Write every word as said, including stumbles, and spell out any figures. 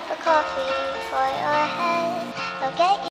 cup of coffee for your head. I'll get you